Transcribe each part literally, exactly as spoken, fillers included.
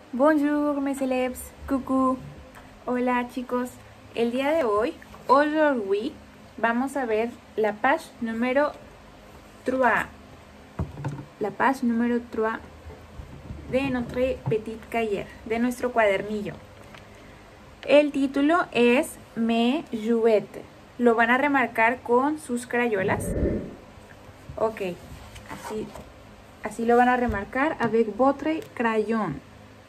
Bonjour mes élèves, coucou. Hola chicos, el día de hoy, aujourd'hui, vamos a ver la page número tres. La page número tres de notre petit cahier, de nuestro cuadernillo. El título es Mes jouets. Lo van a remarcar con sus crayolas. Ok, así, así lo van a remarcar avec votre crayon.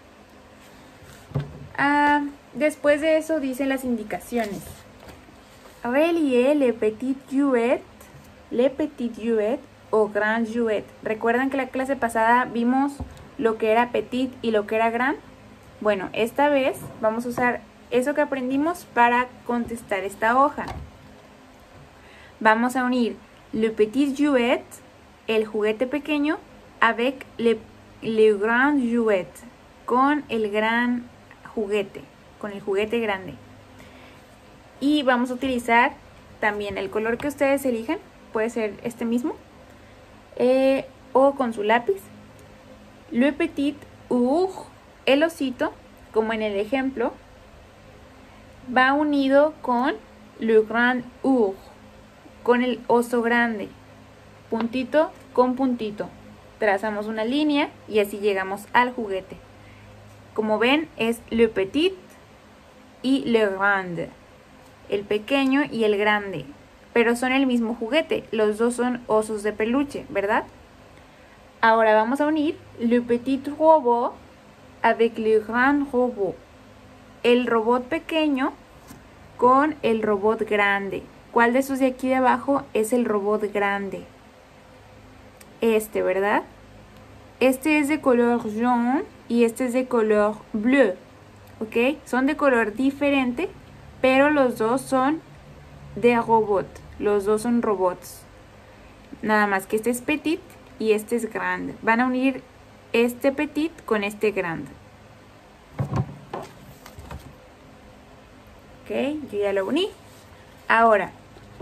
Ah, después de eso dicen las indicaciones. Relier les petits jouets, les petits jouets o grand jouet. ¿Recuerdan que la clase pasada vimos lo que era petit y lo que era grand? Bueno, esta vez vamos a usar eso que aprendimos para contestar esta hoja. Vamos a unir le petit jouet, el juguete pequeño, avec le, le grand jouet, con el gran juguete, con el juguete grande. Y vamos a utilizar también el color que ustedes elijan, puede ser este mismo, eh, o con su lápiz. Le petit ours, el osito, como en el ejemplo, va unido con le grand ours, con el oso grande, puntito con puntito. Trazamos una línea y así llegamos al juguete. Como ven, es le petit y le grand, el pequeño y el grande, pero son el mismo juguete, los dos son osos de peluche, ¿verdad? Ahora vamos a unir le petit robot avec le grand robot, el robot pequeño con el robot grande. ¿Cuál de esos de aquí de abajo es el robot grande? Este, ¿verdad? Este es de color jaune y este es de color bleu, ¿ok? Son de color diferente, pero los dos son de robot, los dos son robots. Nada más que este es petit y este es grand. Van a unir este petit con este grand. Ok, yo ya lo uní. Ahora,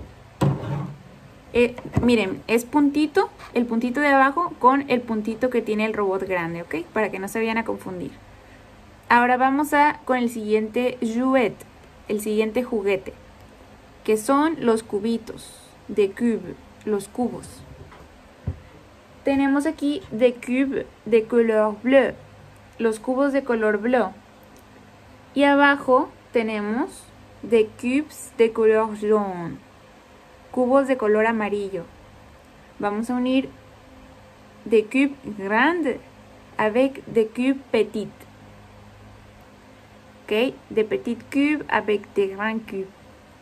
Eh, miren, es puntito, el puntito de abajo con el puntito que tiene el robot grande, ¿ok? Para que no se vayan a confundir. Ahora vamos a con el siguiente jouet, el siguiente juguete, que son los cubitos de cube, los cubos. Tenemos aquí des cubes de color bleu, los cubos de color bleu. Y abajo tenemos des cubes de color jaune, cubos de color amarillo. Vamos a unir des cubes grandes avec des cubes petits. Ok, des petits cubes avec des grands cubes.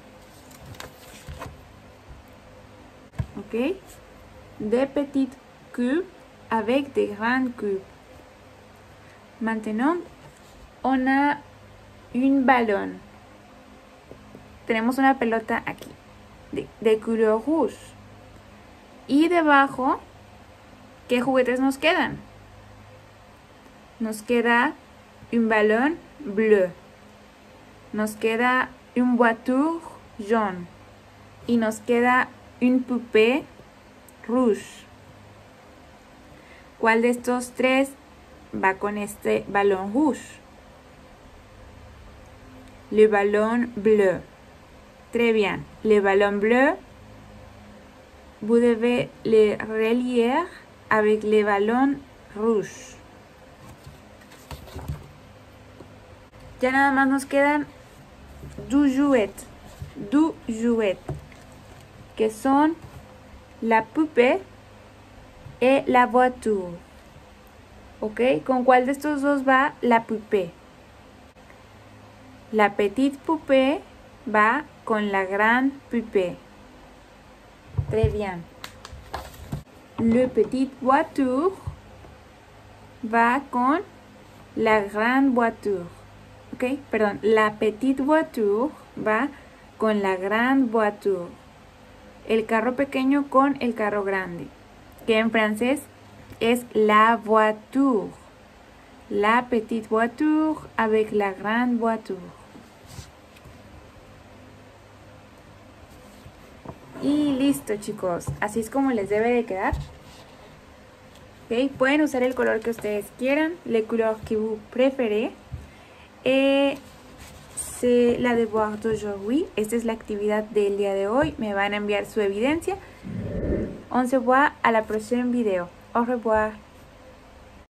Ok, des petits cubes avec des grands cubes. Maintenant, on a un ballon. Tenemos una pelota aquí. De, de color rouge. Y debajo, ¿qué juguetes nos quedan? Nos queda un ballon bleu. Nos queda une voiture jaune. Y nos queda une poupée rouge. ¿Cuál de estos tres va con este ballon rouge? Le ballon bleu. Très bien. Le ballon bleu, vous devez le relier avec le ballon rouge. Ya nada más nos quedan deux jouets, deux jouets, que son la poupée et la voiture. ¿Ok? ¿Con cuál de estos dos va la poupée? La petite poupée va con la grande poupée. Très bien. Le petit voiture va con la grande voiture. Ok, perdón. La petite voiture va con la grande voiture. El carro pequeño con el carro grande. Que en francés es la voiture. La petite voiture avec la grande voiture. Y listo, chicos, así es como les debe de quedar. ¿Okay? Pueden usar el color que ustedes quieran, le couleur que vous préférez. Eh, c'est la devoir d'aujourd'hui. Esta es la actividad del día de hoy. Me van a enviar su evidencia. On se voit à la prochaine vidéo. Au revoir.